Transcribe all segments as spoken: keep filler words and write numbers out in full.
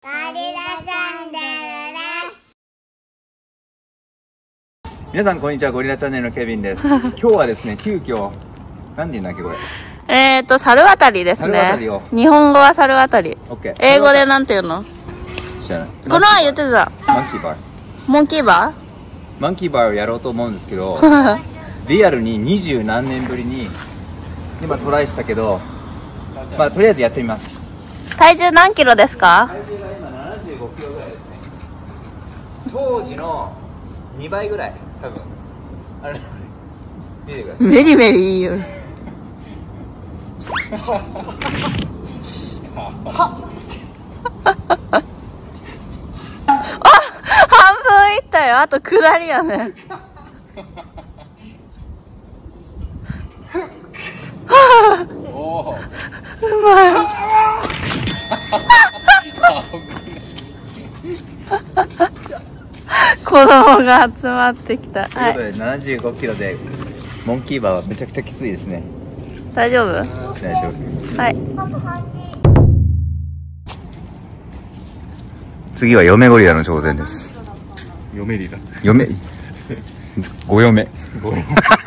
ゴリラチャンネルです。 皆さんこんにちは、ゴリラチャンネルのケビンです。今日はですね、急遽なんて言うんだっけこれ。 えーと猿渡りですね。 猿渡りを日本語は猿渡り。 オッケー。 英語でなんて言うの？ 知らない。 この前言ってた。 マンキーバー。 モンキーバマンキーバーをやろうと思うんですけど、 ー？ リアルに二十何年ぶりに今トライしたけど、まあとりあえずやってみます。 体重何キロですか？ 体重が今ななじゅうごキロぐらいですね。当時のにばいぐらい多分。あれ見てください。 メリメリいいよ。あ、半分いったよ。あと下りやね。 おー、 うまい。子供が集まってきた。 ということでななじゅうごキロでモンキーバーはめちゃくちゃきついですね。 大丈夫？ 大丈夫。 はい。 次は嫁ゴリラの挑戦です。 嫁リラ。 嫁ご嫁ご嫁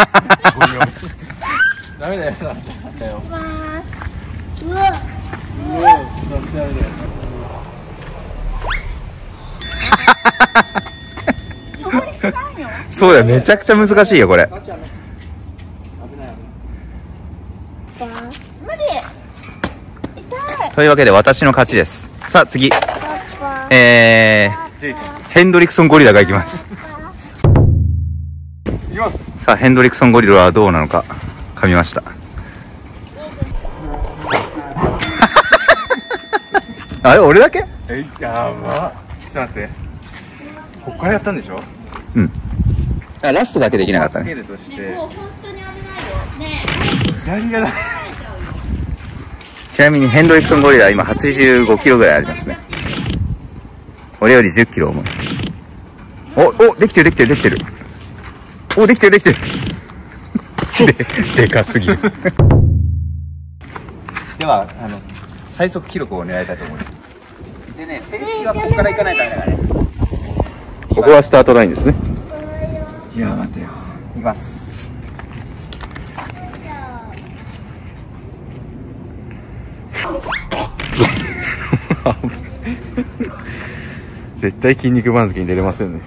ダメだよ。だよ。 うわ、 うわ、どっちダメだよ。 そうだよ、めちゃくちゃ難しいよこれ。 危ない危ない。 無理。痛い。 というわけで私の勝ちです。さあ次、えジェイソン。 ー、ヘンドリクソンゴリラがいきます。 いきます。 さあヘンドリクソンゴリラはどうなのか噛みました。あれ俺だけ？ え、やば。ちょっと待って。こっからやったんでしょ？ うん。あ、ラストだけできなかったつけね。 るとして。左がない。 ちなみにヘンドリクソンゴリラは今はちじゅうごキロぐらいありますね。俺よりじゅっキロ重い。お、お、できてるできてるできてる。お、できてるできてる。で、でかすぎる。では、あの、最速記録を狙いたいと思います。でね、正式はここから行かないとダメだからね。 ここはスタートラインですね。 いや、待てよ。いきます。 絶対筋肉番付に出れませんね。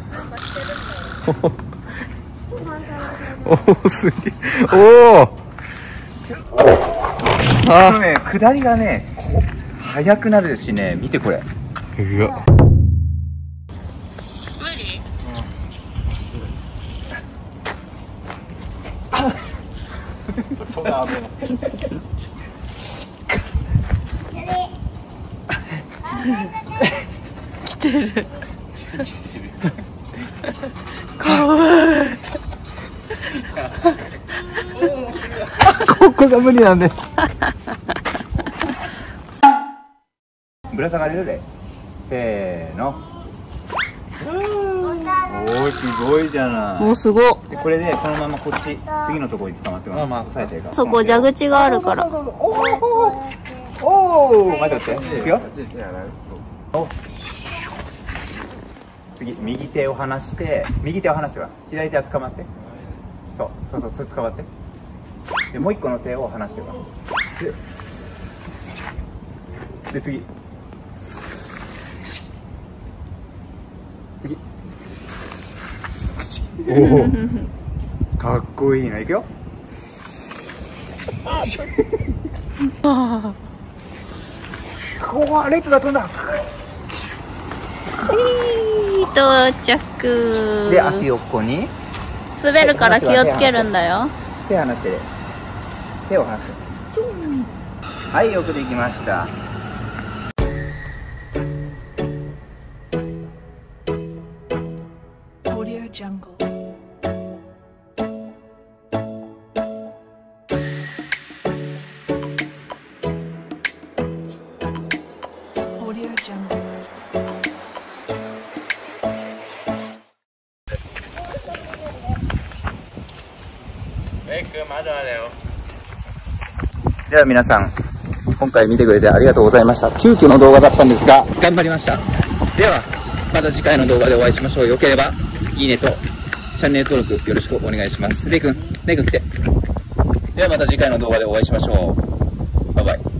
おお、すげえ。おお。 あのね、下りがね、こう速くなるしね、見てこれ。 うわ。 無理？ そんな危ない。 来てる。 ここが無理なんで。ぶら下がれるで。せーの。おー、すごいじゃない。 もうすご。 でこれでこのままこっち次のところに捕まってもらう。 まあまあ押さえてるから。 そこ蛇口があるから。 おーおー、待って待って。いくよ。お次右手を離して右手を離しては左手は捕まって。そうそうそうそれ捕まって。でもう一個の手を離しては。でで次次。おお、かっこいいな。いくよ。うわ、レックが飛んだ。 到着。 で足をここに滑るから気をつけるんだよ。 手離して。手を離して。はい、よくできました。 Audio Jungle. Audio Jungle. レイ君まだだよ。 では皆さん、 今回見てくれてありがとうございました。急遽の動画だったんですが、頑張りました。では、また次回の動画でお会いしましょう。よければ、いいねと、チャンネル登録よろしくお願いします。レイ君、レイ君来て。ではまた次回の動画でお会いしましょう。バイバイ。